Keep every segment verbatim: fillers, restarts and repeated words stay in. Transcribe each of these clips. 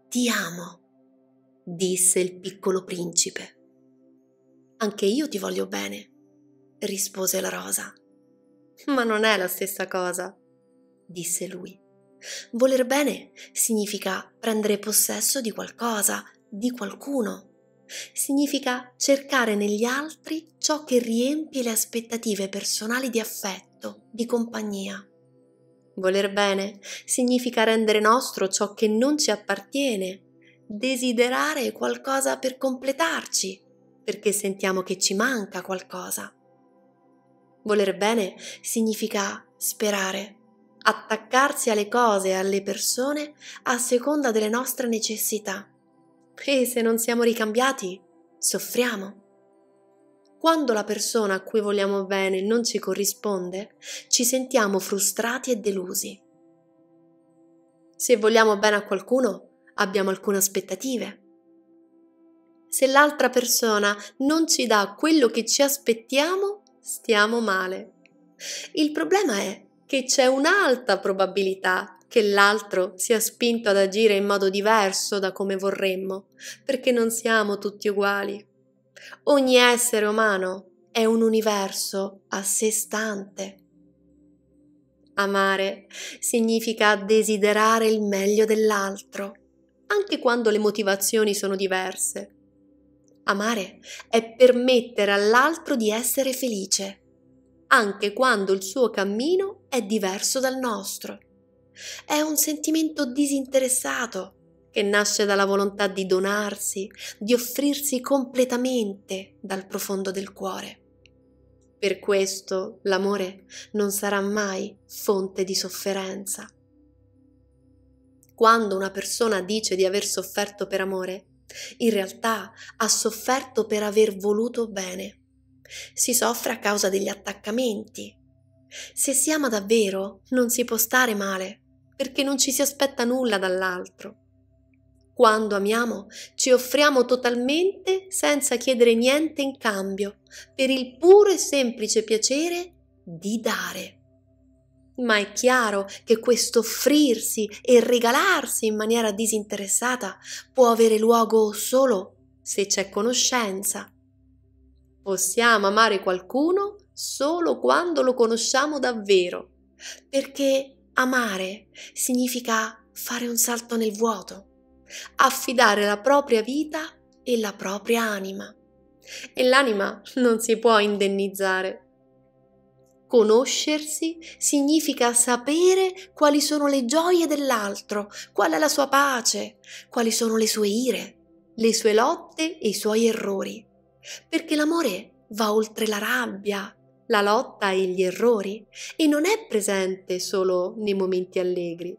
Ti amo, disse il piccolo principe. Anche io ti voglio bene, rispose la rosa. Ma non è la stessa cosa, disse lui. Voler bene significa prendere possesso di qualcosa, di qualcuno. Significa cercare negli altri ciò che riempie le aspettative personali di affetto, di compagnia. Voler bene significa rendere nostro ciò che non ci appartiene, desiderare qualcosa per completarci, perché sentiamo che ci manca qualcosa. Voler bene significa sperare, attaccarsi alle cose e alle persone a seconda delle nostre necessità. E se non siamo ricambiati, soffriamo. Quando la persona a cui vogliamo bene non ci corrisponde, ci sentiamo frustrati e delusi. Se vogliamo bene a qualcuno, abbiamo alcune aspettative. Se l'altra persona non ci dà quello che ci aspettiamo, stiamo male. Il problema è che c'è un'alta probabilità che l'altro sia spinto ad agire in modo diverso da come vorremmo, perché non siamo tutti uguali. Ogni essere umano è un universo a sé stante. Amare significa desiderare il meglio dell'altro, anche quando le motivazioni sono diverse. Amare è permettere all'altro di essere felice, anche quando il suo cammino è diverso dal nostro. È un sentimento disinteressato che nasce dalla volontà di donarsi, di offrirsi completamente dal profondo del cuore. Per questo l'amore non sarà mai fonte di sofferenza. Quando una persona dice di aver sofferto per amore, in realtà ha sofferto per aver voluto bene. Si soffre a causa degli attaccamenti. Se si ama davvero, non si può stare male, perché non ci si aspetta nulla dall'altro. Quando amiamo, ci offriamo totalmente senza chiedere niente in cambio, per il puro e semplice piacere di dare. Ma è chiaro che questo offrirsi e regalarsi in maniera disinteressata può avere luogo solo se c'è conoscenza. Possiamo amare qualcuno solo quando lo conosciamo davvero, perché amare significa fare un salto nel vuoto, affidare la propria vita e la propria anima. E l'anima non si può indennizzare. Conoscersi significa sapere quali sono le gioie dell'altro, qual è la sua pace, quali sono le sue ire, le sue lotte e i suoi errori. Perché l'amore va oltre la rabbia, la lotta e gli errori e non è presente solo nei momenti allegri.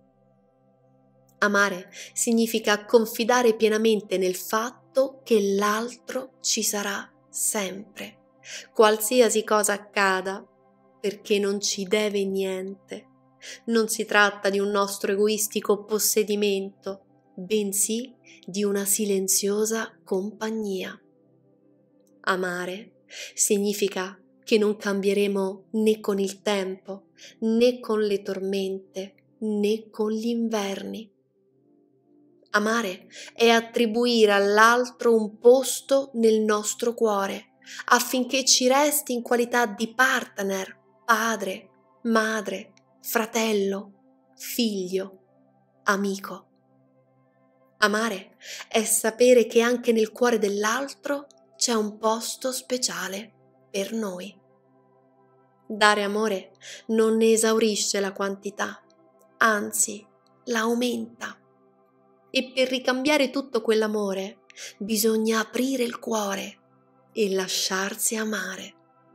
Amare significa confidare pienamente nel fatto che l'altro ci sarà sempre, qualsiasi cosa accada, perché non ci deve niente. Non si tratta di un nostro egoistico possedimento, bensì di una silenziosa compagnia. Amare significa che non cambieremo né con il tempo, né con le tormente, né con gli inverni. Amare è attribuire all'altro un posto nel nostro cuore, affinché ci resti in qualità di partner, padre, madre, fratello, figlio, amico. Amare è sapere che anche nel cuore dell'altro c'è un posto speciale per noi. Dare amore non ne esaurisce la quantità, anzi la aumenta. E per ricambiare tutto quell'amore bisogna aprire il cuore e lasciarsi amare.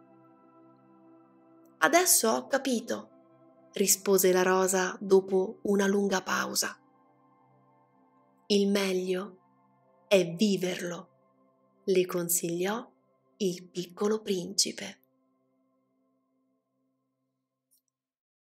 Adesso ho capito, rispose la rosa dopo una lunga pausa. Il meglio è viverlo, le consigliò il piccolo principe.